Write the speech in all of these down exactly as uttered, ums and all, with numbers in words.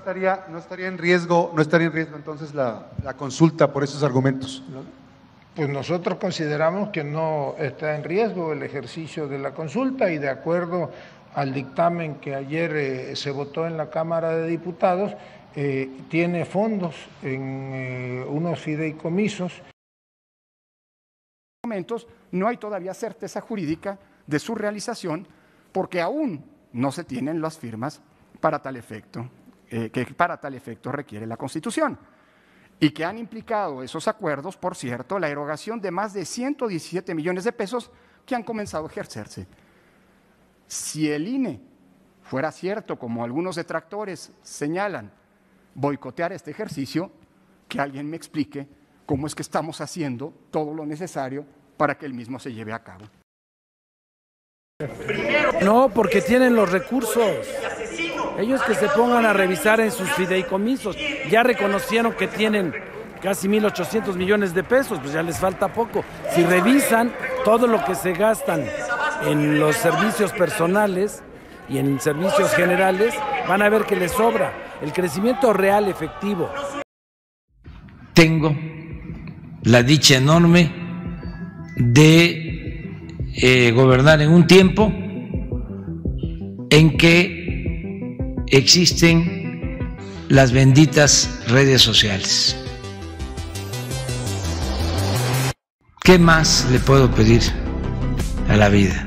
estaría, no estaría en riesgo, no estaría en riesgo entonces la, la consulta por esos argumentos, ¿no? Pues nosotros consideramos que no está en riesgo el ejercicio de la consulta y de acuerdo al dictamen que ayer eh, se votó en la Cámara de Diputados, eh, tiene fondos en eh, unos fideicomisos. No hay todavía certeza jurídica de su realización porque aún no se tienen las firmas para tal efecto, eh, que para tal efecto requiere la Constitución, y que han implicado esos acuerdos, por cierto, la erogación de más de ciento diecisiete millones de pesos que han comenzado a ejercerse. Si el I N E fuera cierto, como algunos detractores señalan, boicotear este ejercicio, que alguien me explique cómo es que estamos haciendo todo lo necesario para que el mismo se lleve a cabo. No, porque tienen los recursos. Ellos que se pongan a revisar en sus fideicomisos. Ya reconocieron que tienen casi mil ochocientos millones de pesos, pues ya les falta poco. Si revisan todo lo que se gastan en los servicios personales y en servicios generales, van a ver que les sobra. El crecimiento real, efectivo. Tengo la dicha enorme de eh, gobernar en un tiempo en que existen las benditas redes sociales. ¿Qué más le puedo pedir a la vida?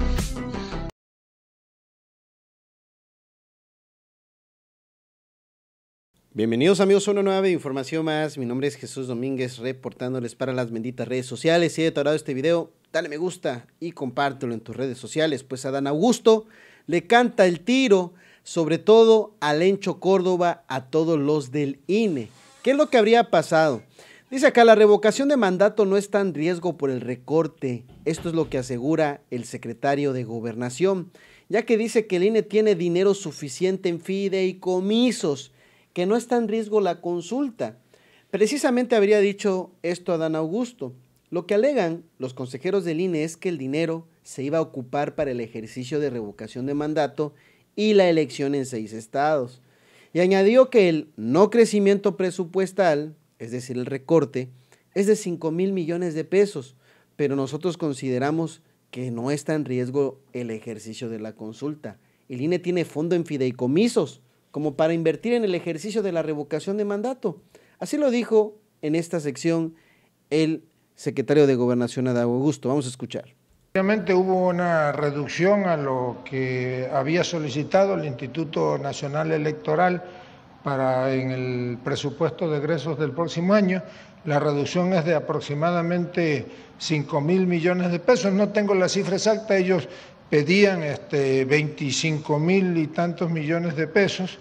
Bienvenidos amigos a una nueva información más. Mi nombre es Jesús Domínguez, reportándoles para las benditas redes sociales. Si te ha agradado este video, dale me gusta y compártelo en tus redes sociales. Pues Adán Augusto le canta el tiro, sobre todo a Lencho Córdoba, a todos los del I N E. ¿Qué es lo que habría pasado? Dice acá, la revocación de mandato no está en riesgo por el recorte. Esto es lo que asegura el secretario de Gobernación, ya que dice que el I N E tiene dinero suficiente en fideicomisos, que no está en riesgo la consulta. Precisamente habría dicho esto Adán Augusto. Lo que alegan los consejeros del I N E es que el dinero se iba a ocupar para el ejercicio de revocación de mandato y la elección en seis estados. Y añadió que el no crecimiento presupuestal, es decir, el recorte, es de cinco mil millones de pesos, pero nosotros consideramos que no está en riesgo el ejercicio de la consulta. El I N E tiene fondo en fideicomisos, como para invertir en el ejercicio de la revocación de mandato. Así lo dijo en esta sección el secretario de Gobernación, Adán Augusto. Vamos a escuchar. Obviamente hubo una reducción a lo que había solicitado el Instituto Nacional Electoral para en el presupuesto de egresos del próximo año. La reducción es de aproximadamente cinco mil millones de pesos. No tengo la cifra exacta, ellos pedían este, veinticinco mil y tantos millones de pesos,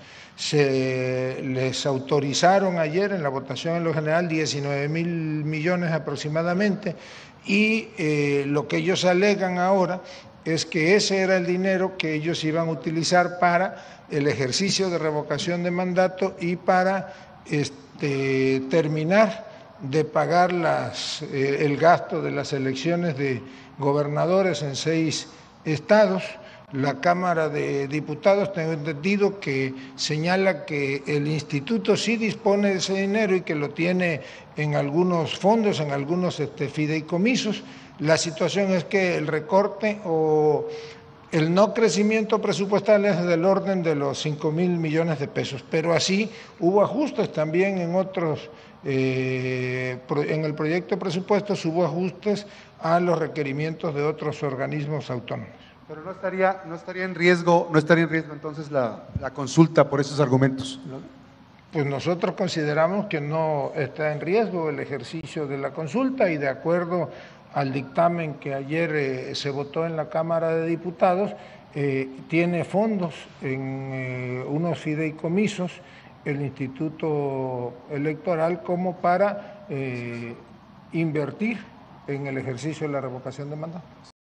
se les autorizaron ayer en la votación en lo general diecinueve mil millones aproximadamente, y eh, lo que ellos alegan ahora es que ese era el dinero que ellos iban a utilizar para el ejercicio de revocación de mandato y para este, terminar de pagar las, eh, el gasto de las elecciones de gobernadores en seis estados. La Cámara de Diputados, tengo entendido que señala que el instituto sí dispone de ese dinero y que lo tiene en algunos fondos, en algunos este, fideicomisos. La situación es que el recorte o el no crecimiento presupuestal es del orden de los cinco mil millones de pesos, pero así hubo ajustes también en otros, eh, en el proyecto de presupuestos hubo ajustes a los requerimientos de otros organismos autónomos. Pero no estaría, no estaría en riesgo, no estaría en riesgo entonces la, la consulta por esos argumentos, ¿no? Pues nosotros consideramos que no está en riesgo el ejercicio de la consulta y de acuerdo al dictamen que ayer eh, se votó en la Cámara de Diputados, eh, tiene fondos en eh, unos fideicomisos el Instituto Electoral como para eh, invertir en el ejercicio de la revocación de mandato.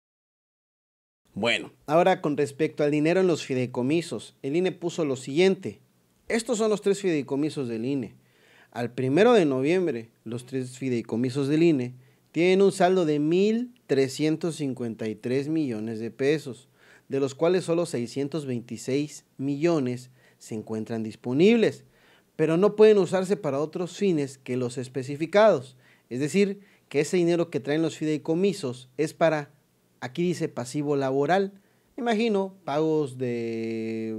Bueno, ahora con respecto al dinero en los fideicomisos, el I N E puso lo siguiente. Estos son los tres fideicomisos del I N E. Al primero de noviembre, los tres fideicomisos del I N E tienen un saldo de mil trescientos cincuenta y tres millones de pesos, de los cuales solo seiscientos veintiséis millones se encuentran disponibles, pero no pueden usarse para otros fines que los especificados. Es decir, que ese dinero que traen los fideicomisos es para, aquí dice, pasivo laboral. Imagino pagos de,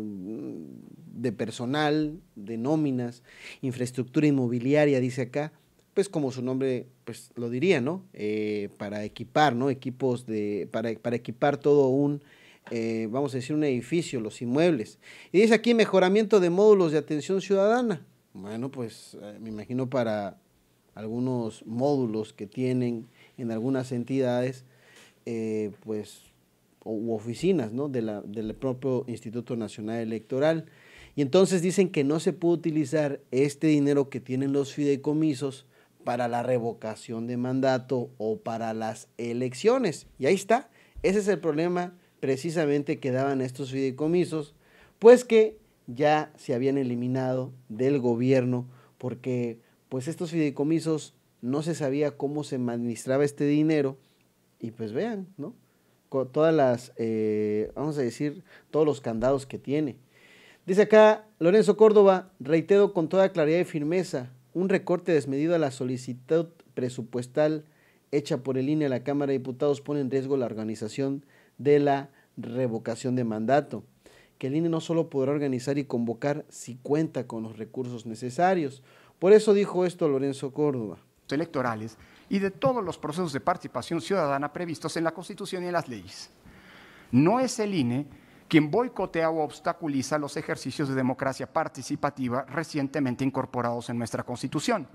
de personal, de nóminas, infraestructura inmobiliaria, dice acá, pues como su nombre pues lo diría, ¿no? Eh, para equipar, ¿no? Equipos de, para, para equipar todo un, eh, vamos a decir, un edificio, los inmuebles. Y dice aquí mejoramiento de módulos de atención ciudadana. Bueno, pues eh, me imagino para algunos módulos que tienen en algunas entidades, eh, pues, u oficinas, ¿no? de la, del propio Instituto Nacional Electoral. Y entonces dicen que no se puede utilizar este dinero que tienen los fideicomisos para la revocación de mandato o para las elecciones. Y ahí está, ese es el problema precisamente que daban estos fideicomisos, pues que ya se habían eliminado del gobierno porque pues estos fideicomisos no se sabía cómo se administraba este dinero y pues vean, ¿no? Con todas las, eh, vamos a decir, todos los candados que tiene. Dice acá Lorenzo Córdoba, reitero con toda claridad y firmeza, un recorte desmedido a la solicitud presupuestal hecha por el I N E a la Cámara de Diputados pone en riesgo la organización de la revocación de mandato, que el I N E no solo podrá organizar y convocar si cuenta con los recursos necesarios. Por eso dijo esto Lorenzo Córdoba. Electorales y de todos los procesos de participación ciudadana previstos en la Constitución y en las leyes. No es el I N E quien boicotea o obstaculiza los ejercicios de democracia participativa recientemente incorporados en nuestra Constitución.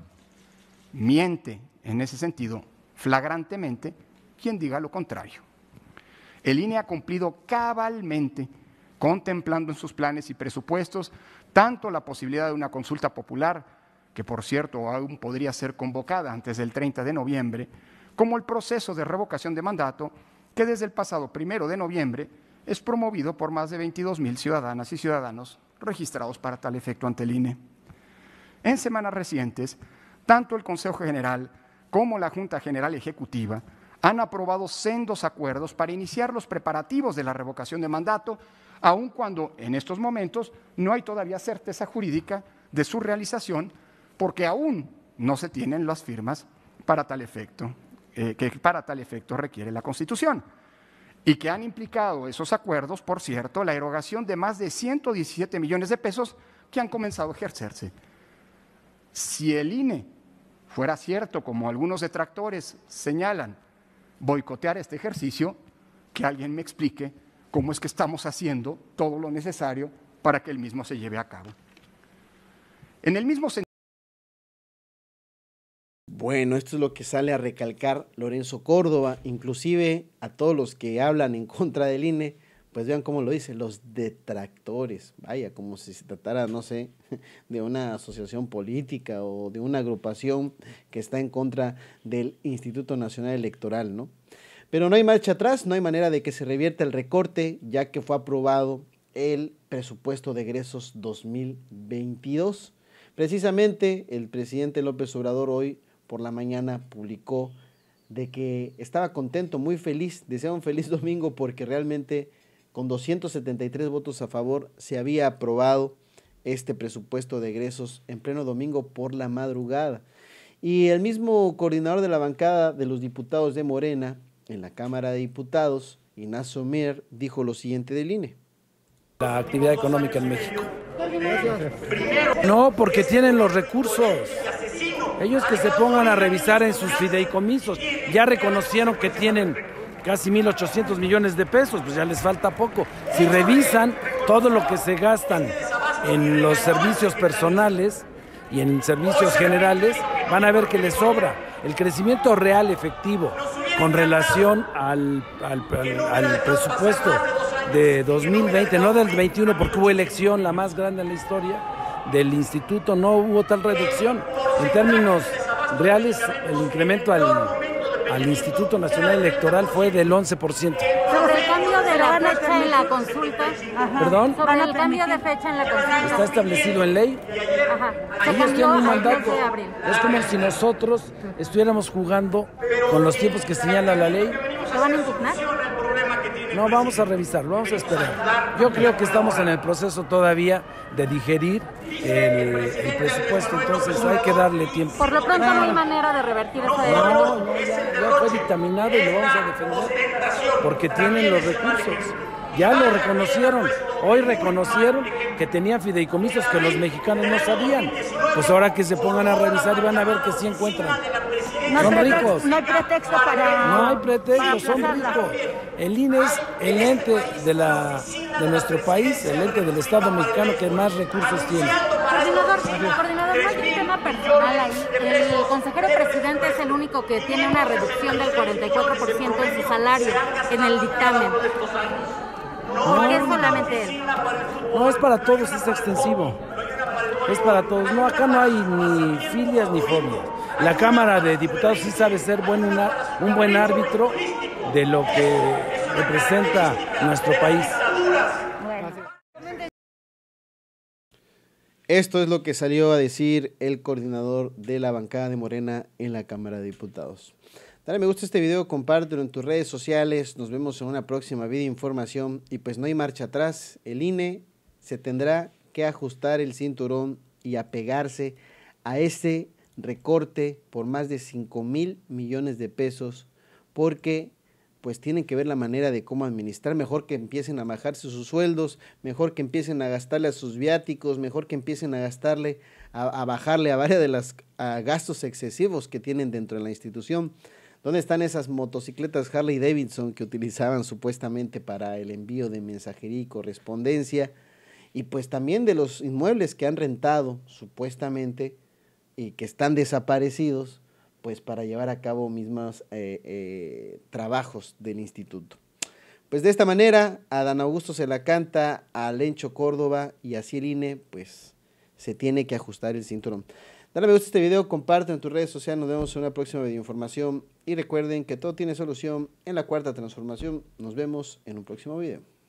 Miente, en ese sentido, flagrantemente, quien diga lo contrario. El I N E ha cumplido cabalmente, contemplando en sus planes y presupuestos, tanto la posibilidad de una consulta popular, que por cierto aún podría ser convocada antes del treinta de noviembre, como el proceso de revocación de mandato, que desde el pasado primero de noviembre es promovido por más de veintidós mil ciudadanas y ciudadanos registrados para tal efecto ante el I N E. En semanas recientes, tanto el Consejo General como la Junta General Ejecutiva han aprobado sendos acuerdos para iniciar los preparativos de la revocación de mandato, aun cuando en estos momentos no hay todavía certeza jurídica de su realización, porque aún no se tienen las firmas para tal efecto, eh, que para tal efecto requiere la Constitución. Y que han implicado esos acuerdos, por cierto, la erogación de más de ciento diecisiete millones de pesos que han comenzado a ejercerse. Si el I N E fuera cierto, como algunos detractores señalan, boicotear este ejercicio, que alguien me explique cómo es que estamos haciendo todo lo necesario para que el mismo se lleve a cabo. En el mismo sentido. Bueno, esto es lo que sale a recalcar Lorenzo Córdoba, inclusive a todos los que hablan en contra del I N E, pues vean cómo lo dice, los detractores, vaya, como si se tratara, no sé, de una asociación política o de una agrupación que está en contra del Instituto Nacional Electoral, ¿no? Pero no hay marcha atrás, no hay manera de que se revierta el recorte, ya que fue aprobado el presupuesto de egresos dos mil veintidós. Precisamente el presidente López Obrador hoy por la mañana publicó de que estaba contento, muy feliz, deseaba un feliz domingo porque realmente con doscientos setenta y tres votos a favor se había aprobado este presupuesto de egresos en pleno domingo por la madrugada. Y el mismo coordinador de la bancada de los diputados de Morena en la Cámara de Diputados, Ignacio Mier, dijo lo siguiente del I N E. La actividad económica en México. No, porque tienen los recursos. Ellos que se pongan a revisar en sus fideicomisos, ya reconocieron que tienen casi mil ochocientos millones de pesos, pues ya les falta poco. Si revisan todo lo que se gastan en los servicios personales y en servicios generales, van a ver que les sobra. El crecimiento real efectivo con relación al, al, al, al presupuesto de dos mil veinte, no del veintiuno, porque hubo elección, la más grande en la historia del instituto, no hubo tal reducción. En términos reales, el incremento al, al Instituto Nacional Electoral fue del once por ciento. Sobre el cambio de la fecha en la consulta. Ajá. ¿Perdón? Sobre el cambio de fecha en la consulta. Está establecido en ley. Ajá. Ellos tienen un mandato. Es como si nosotros estuviéramos jugando con los tiempos que señala la ley. ¿Se van a impugnar? No, vamos a revisarlo, vamos a esperar. Yo creo que estamos en el proceso todavía de digerir el, el presupuesto, entonces hay que darle tiempo. Por lo pronto no hay manera de revertir esa No, no, ya, ya fue dictaminado y lo vamos a defender, porque tienen los recursos. Ya lo reconocieron, hoy reconocieron que tenían fideicomisos que los mexicanos no sabían. Pues ahora que se pongan a revisar y van a ver que sí encuentran. No Son hay ricos. No hay pretexto para... No hay pretexto, para son aplazarla. ricos. El I N E es el ente de, la, de nuestro país, el ente del Estado mexicano que más recursos tiene. Coordinador, coordinador, no hay un tema personal ahí. El consejero presidente es el único que tiene una reducción del cuarenta y cuatro por ciento en su salario en el dictamen. ¿Por qué solamente él? No, es para todos, es extensivo. Es para todos. No, acá no hay ni filias ni fobias. La Cámara de Diputados sí sabe ser buen, una, un buen árbitro de lo que representa nuestro país. Esto es lo que salió a decir el coordinador de la bancada de Morena en la Cámara de Diputados. Dale me gusta este video, compártelo en tus redes sociales, nos vemos en una próxima video información y pues no hay marcha atrás, el I N E se tendrá que ajustar el cinturón y apegarse a este recorte por más de cinco mil millones de pesos porque pues tienen que ver la manera de cómo administrar, mejor que empiecen a bajarse sus sueldos, mejor que empiecen a gastarle a sus viáticos, mejor que empiecen a gastarle, a, a bajarle a varios de los gastos excesivos que tienen dentro de la institución. ¿Dónde están esas motocicletas Harley Davidson que utilizaban supuestamente para el envío de mensajería y correspondencia? Y pues también de los inmuebles que han rentado supuestamente y que están desaparecidos, pues para llevar a cabo mismos eh, eh, trabajos del instituto. Pues de esta manera, a Dan Augusto se la canta, a Lencho Córdoba y así el I N E, pues se tiene que ajustar el cinturón. Dale me gusta a este video, comparte en tus redes sociales, nos vemos en una próxima videoinformación y recuerden que todo tiene solución en la Cuarta Transformación. Nos vemos en un próximo video.